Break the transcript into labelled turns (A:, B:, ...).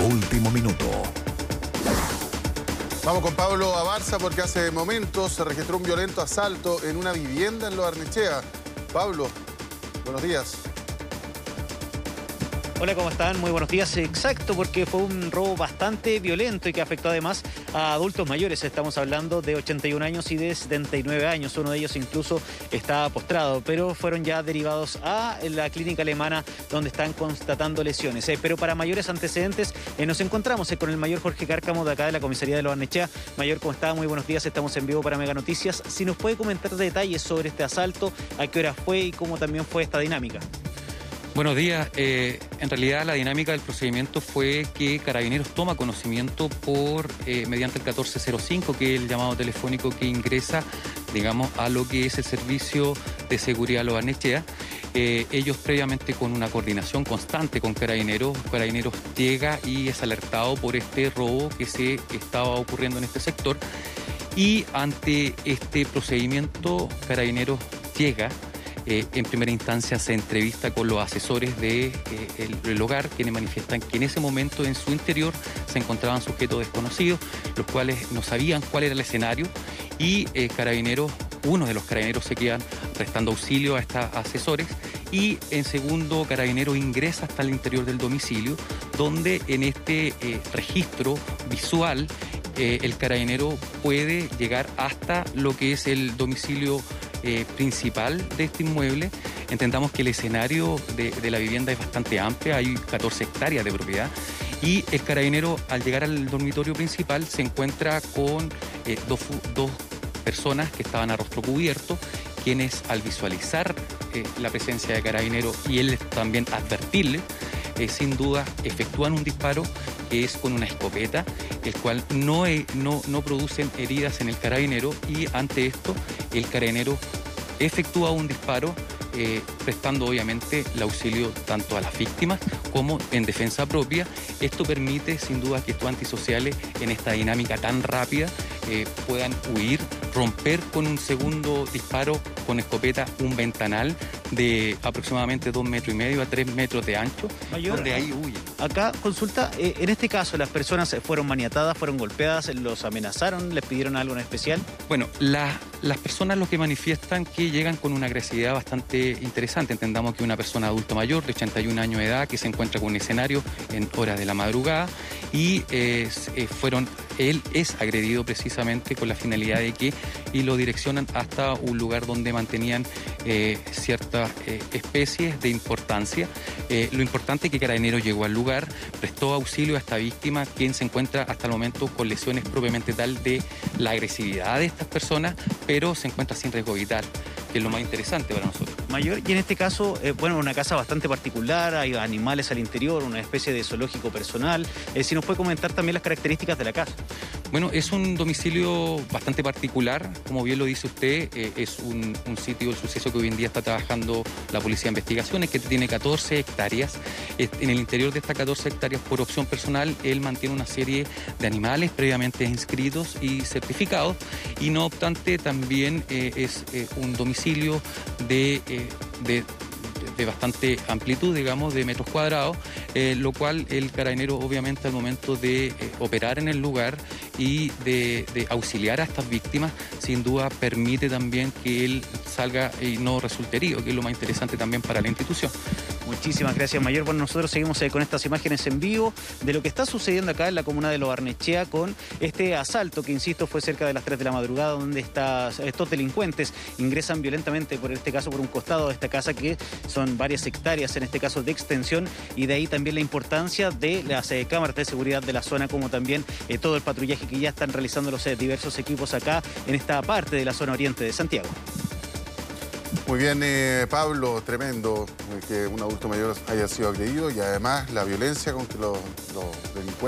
A: último minuto.
B: Vamos con Pablo Abarza porque hace momentos se registró un violento asalto en una vivienda en Lo Barnechea. Pablo, buenos días.
C: Hola, ¿cómo están? Muy buenos días. Exacto, porque fue un robo bastante violento y que afectó además a adultos mayores. Estamos hablando de 81 años y de 79 años. Uno de ellos incluso está postrado, pero fueron ya derivados a la clínica alemana donde están constatando lesiones. Pero para mayores antecedentes nos encontramos con el mayor Jorge Cárcamo de acá de la comisaría de Lo Barnechea. Mayor, ¿cómo está? Muy buenos días. Estamos en vivo para Mega Noticias. Si nos puede comentar detalles sobre este asalto, a qué hora fue y cómo también fue esta dinámica.
D: Buenos días. En realidad la dinámica del procedimiento fue que Carabineros toma conocimiento mediante el 1405, que es el llamado telefónico que ingresa, digamos, a lo que es el servicio de seguridad Lo Barnechea. Ellos previamente con una coordinación constante con Carabineros llega y es alertado por este robo que se estaba ocurriendo en este sector. Y ante este procedimiento, Carabineros llega. En primera instancia se entrevista con los asesores del hogar, quienes manifiestan que en ese momento en su interior se encontraban sujetos desconocidos, los cuales no sabían cuál era el escenario, y uno de los carabineros se quedan prestando auxilio a estos asesores, y en segundo, Carabineros ingresa hasta el interior del domicilio, donde en este registro visual el carabinero puede llegar hasta lo que es el domicilio principal de este inmueble. Entendamos que el escenario de la vivienda es bastante amplio, hay 14 hectáreas de propiedad, y el carabinero al llegar al dormitorio principal se encuentra con dos personas que estaban a rostro cubierto, quienes al visualizar la presencia de carabinero y él también advertirle, sin duda efectúan un disparo que es con una escopeta, el cual no producen heridas en el carabinero, y ante esto el carabinero efectúa un disparo prestando obviamente el auxilio tanto a las víctimas como en defensa propia. Esto permite sin duda que estos antisociales en esta dinámica tan rápida puedan huir, romper con un segundo disparo con escopeta un ventanal de aproximadamente 2,5 metros a 3 metros de ancho,
C: Mayor,
D: donde ahí huyen.
C: Acá consulta, en este caso las personas fueron maniatadas, fueron golpeadas, los amenazaron, les pidieron algo en especial.
D: Bueno, las personas lo que manifiestan que llegan con una agresividad bastante interesante. Entendamos que una persona adulto mayor de 81 años de edad que se encuentra con un escenario en horas de la madrugada y él es agredido precisamente con la finalidad de que y lo direccionan hasta un lugar donde mantenían ciertas especies de importancia. Lo importante es que Carabineros llegó al lugar, prestó auxilio a esta víctima, quien se encuentra hasta el momento con lesiones propiamente tal de la agresividad de estas personas, pero se encuentra sin riesgo vital, que es lo más interesante para nosotros.
C: Mayor, y en este caso, una casa bastante particular, hay animales al interior, una especie de zoológico personal. Si nos puede comentar también las características de la casa.
D: Bueno, es un domicilio bastante particular, como bien lo dice usted, es un sitio, el suceso que hoy en día está trabajando la Policía de Investigaciones, que tiene 14 hectáreas. En el interior de estas 14 hectáreas, por opción personal, él mantiene una serie de animales previamente inscritos y certificados, y no obstante también es un domicilio de bastante amplitud, digamos, de metros cuadrados, lo cual el carabinero obviamente al momento de operar en el lugar y de auxiliar a estas víctimas, sin duda permite también que él salga y no resulte herido, que es lo más interesante también para la institución.
C: Muchísimas gracias, Mayor. Bueno, nosotros seguimos con estas imágenes en vivo de lo que está sucediendo acá en la comuna de Lo Barnechea con este asalto que, insisto, fue cerca de las 3 de la madrugada, donde estos delincuentes ingresan violentamente, por este caso, por un costado de esta casa, que son varias hectáreas, en este caso, de extensión, y de ahí también la importancia de las cámaras de seguridad de la zona, como también todo el patrullaje que ya están realizando los diversos equipos acá en esta parte de la zona oriente de Santiago.
B: Muy bien, Pablo, tremendo que un adulto mayor haya sido agredido y además la violencia con que los delincuentes